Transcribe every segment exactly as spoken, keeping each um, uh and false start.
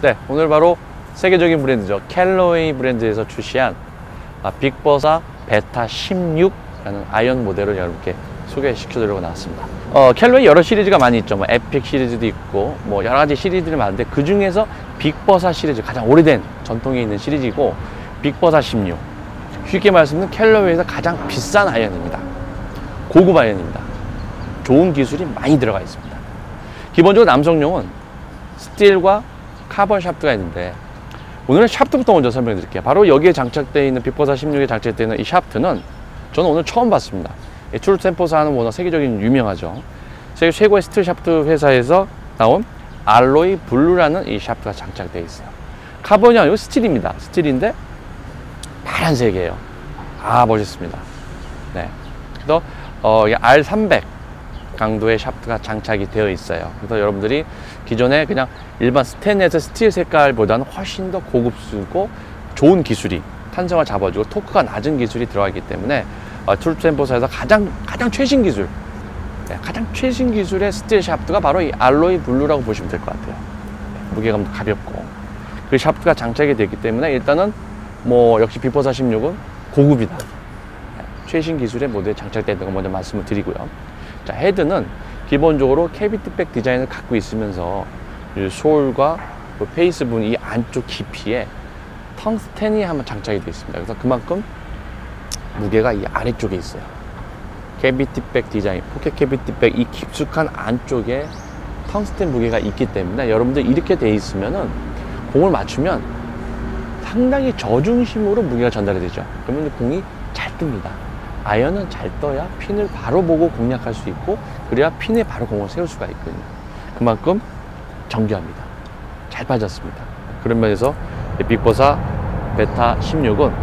네, 오늘 바로 세계적인 브랜드죠. 캘로웨이 브랜드에서 출시한 아, 빅버사 베타 십육이라는 아이언 모델을 여러분께 소개시켜드리려고 나왔습니다. 어, 캘로웨이 여러 시리즈가 많이 있죠. 뭐 에픽 시리즈도 있고 뭐 여러 가지 시리즈들이 많은데 그 중에서 빅버사 시리즈, 가장 오래된 전통이 있는 시리즈이고 빅버사 십육, 쉽게 말씀드리면 캘로웨이에서 가장 비싼 아이언입니다. 고급 아이언입니다. 좋은 기술이 많이 들어가 있습니다. 기본적으로 남성용은 스틸과 카본 샤프트가 있는데, 오늘은 샤프트부터 먼저 설명해 드릴게요. 바로 여기에 장착되어 있는 빅버사 십육에 장착되어 있는 이 샤프트는 저는 오늘 처음 봤습니다. 트루템포사는 워낙 세계적인 유명하죠. 세계 최고의 스틸 샤프트 회사에서 나온 알로이 블루라는 이 샤프트가 장착되어 있어요. 카본이 아니고 스틸입니다. 스틸인데 파란색이에요. 아, 멋있습니다. 네. 그래서 어, 알 삼백 강도의 샤프트가 장착이 되어 있어요. 그래서 여러분들이 기존에 그냥 일반 스테인레스 스틸 색깔보다는 훨씬 더 고급스럽고 좋은 기술이, 탄성을 잡아주고 토크가 낮은 기술이 들어가기 때문에 어, 트루템포사에서 가장 가장 최신 기술, 네, 가장 최신 기술의 스틸 샤프트가 바로 이 알로이 블루라고 보시면 될 것 같아요. 네, 무게감도 가볍고 그 샤프트가 장착이 되기 때문에 일단은 뭐 역시 빅버사 십육은 고급이다. 네, 최신 기술의 모델에 장착되어 있는 거 먼저 말씀을 드리고요. 자, 헤드는 기본적으로 캐비티백 디자인을 갖고 있으면서 이 소울과 그 페이스 부분 이 안쪽 깊이에 텅스텐이 한번 장착이 되어 있습니다. 그래서 그만큼 무게가 이 아래쪽에 있어요. 캐비티백 디자인, 포켓 캐비티백 이 깊숙한 안쪽에 텅스텐 무게가 있기 때문에 여러분들 이렇게 돼 있으면은 공을 맞추면 상당히 저중심으로 무게가 전달이 되죠. 그러면 공이 잘 뜹니다. 아이언은 잘 떠야 핀을 바로 보고 공략할 수 있고, 그래야 핀에 바로 공을 세울 수가 있거든요. 그만큼 정교합니다. 잘 빠졌습니다. 그런 면에서 빅버사 베타 십육은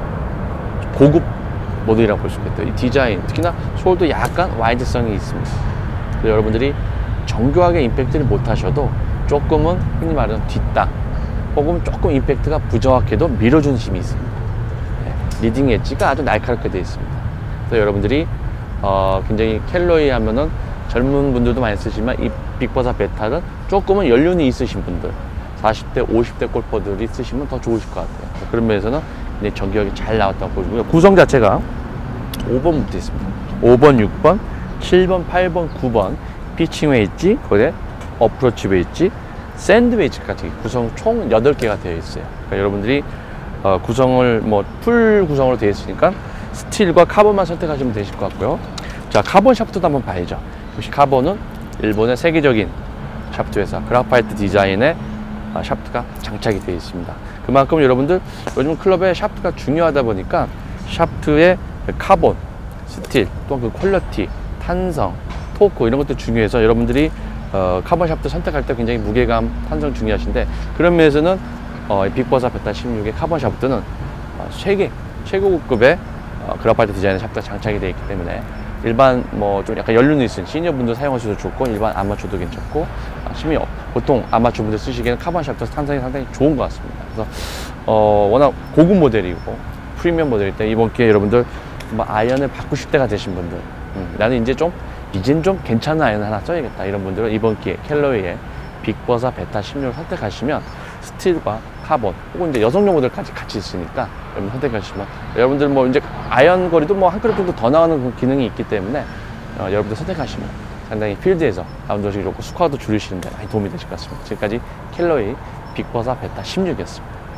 고급 모델이라고 볼 수 있겠다. 이 디자인, 특히나 소울도 약간 와이드성이 있습니다. 그래서 여러분들이 정교하게 임팩트를 못 하셔도 조금은 흔히 말하는 뒷땅 혹은 조금 임팩트가 부정확해도 밀어주는 힘이 있습니다. 네, 리딩 엣지가 아주 날카롭게 되어 있습니다. 그래서 여러분들이 어, 굉장히 캘로웨이 하면은 젊은 분들도 많이 쓰시지만 이 빅버사 베타는 조금은 연륜이 있으신 분들, 사십 대, 오십 대 골퍼들이 쓰시면 더 좋으실 것 같아요. 그런 면에서는 굉장히 정교하게 잘 나왔다고 보시고요. 구성 자체가 오 번부터 있습니다. 오 번, 육 번, 칠 번, 팔 번, 구 번 피칭 웨이지, 거기에 어프로치 웨이지, 샌드 웨이지까지 구성 총 여덟 개가 되어 있어요. 그러니까 여러분들이 어, 구성을 뭐 풀 구성으로 되어 있으니까 스틸과 카본만 선택하시면 되실 것 같고요. 자, 카본 샤프트도 한번 봐야죠. 역시 카본은 일본의 세계적인 샤프트 회사 그라파이트 디자인의 샤프트가 장착이 되어 있습니다. 그만큼 여러분들 요즘 클럽에 샤프트가 중요하다 보니까 샤프트의 카본, 스틸, 또 그 퀄리티, 탄성, 토크 이런 것도 중요해서 여러분들이 어, 카본 샤프트 선택할 때 굉장히 무게감, 탄성 중요하신데, 그런 면에서는 어, 빅버사 베타 십육의 카본 샤프트는 어, 세계 최고급의 어, 그라파이트 디자인의 샤프트가 장착이 되어 있기 때문에 일반 뭐 좀 약간 연륜이 있으신 시니어 분들 사용하셔도 좋고, 일반 아마추어도 괜찮고, 아, 심지어 보통 아마추어 분들 쓰시기에는 카본 샤프트 탄성이 상당히 좋은 것 같습니다. 그래서 어, 워낙 고급 모델이고 프리미엄 모델일 때 이번 기회에 여러분들 뭐 아이언을 바꾸실 때가 되신 분들, 음, 나는 이제 좀 이젠 좀 괜찮은 아이언 하나 써야겠다 이런 분들은 이번 기회에 캘로웨이의 빅버사 베타 십육을 선택하시면 스틸과 카본 혹은 이제 여성용 모델까지 같이 있으니까 여러분 선택하시면, 여러분들 뭐 이제 아이언 거리도 뭐 한 클럽 정도 더 나가는 그 기능이 있기 때문에 어, 여러분들 선택하시면 상당히 필드에서 라운드 도식이 좋고 스코어도 줄이시는데 많이 도움이 되실 것 같습니다. 지금까지 캘로웨이 빅버사 베타 십육이었습니다.